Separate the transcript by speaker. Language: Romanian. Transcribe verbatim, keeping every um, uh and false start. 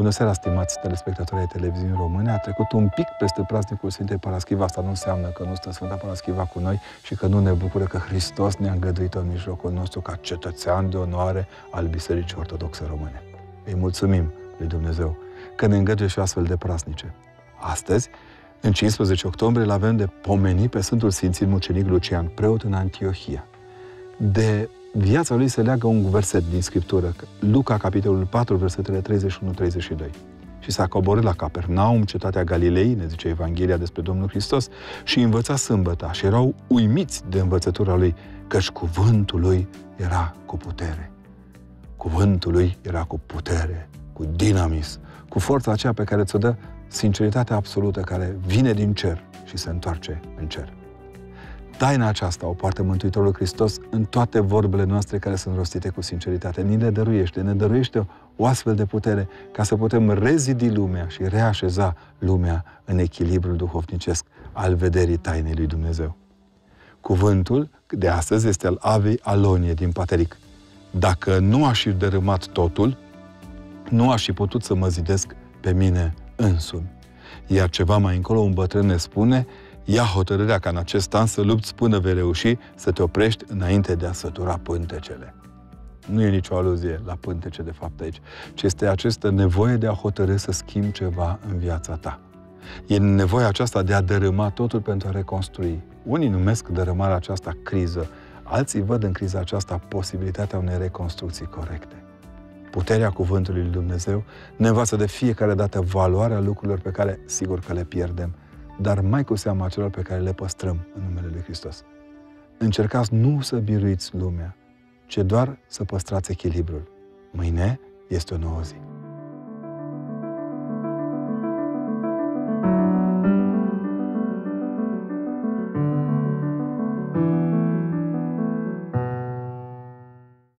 Speaker 1: Bună seara, stimați telespectatori ai televiziunii române. A trecut un pic peste praznicul Sfintei Paraschiva. Asta nu înseamnă că nu stă Sfânta Paraschiva cu noi și că nu ne bucură că Hristos ne-a îngăduit în mijlocul nostru ca cetățean de onoare al Bisericii Ortodoxe Române. Îi mulțumim lui Dumnezeu că ne îngăduie și astfel de praznice. Astăzi, în cincisprezece octombrie, îl avem de pomenit pe Sfântul Sfințit Mucenic Lucian, preot în Antiohia. De viața lui se leagă un verset din Scriptură, Luca, capitolul patru, versetele treizeci și unu treizeci și doi. Și s-a coborât la Capernaum, cetatea Galilei, ne zice Evanghelia despre Domnul Hristos, și învăța sâmbăta și erau uimiți de învățătura lui, căci cuvântul lui era cu putere. Cuvântul lui era cu putere, cu dinamis, cu forța aceea pe care ți-o dă sinceritatea absolută care vine din cer și se întoarce în cer. Taina aceasta o poartă Mântuitorul Hristos în toate vorbele noastre care sunt rostite cu sinceritate. Ni le dăruiește, ne dăruiește o astfel de putere ca să putem rezidi lumea și reașeza lumea în echilibrul duhovnicesc al vederii tainei lui Dumnezeu. Cuvântul de astăzi este al Avei Alonie din Pateric. Dacă nu aș fi dărâmat totul, nu aș fi putut să mă zidesc pe mine însumi. Iar ceva mai încolo un bătrân ne spune: ia hotărârea ca în acest an să lupți până vei reuși să te oprești înainte de a sătura pântecele. Nu e nicio aluzie la pântece de fapt aici, ci este această nevoie de a hotărâ să schimbi ceva în viața ta. E nevoia aceasta de a dărâma totul pentru a reconstrui. Unii numesc dărâmarea aceasta criză, alții văd în criza aceasta posibilitatea unei reconstrucții corecte. Puterea cuvântului lui Dumnezeu ne învață de fiecare dată valoarea lucrurilor pe care sigur că le pierdem, dar mai cu seama celor pe care le păstrăm în numele lui Hristos. Încercați nu să biruiți lumea, ci doar să păstrați echilibrul. Mâine este o nouă zi.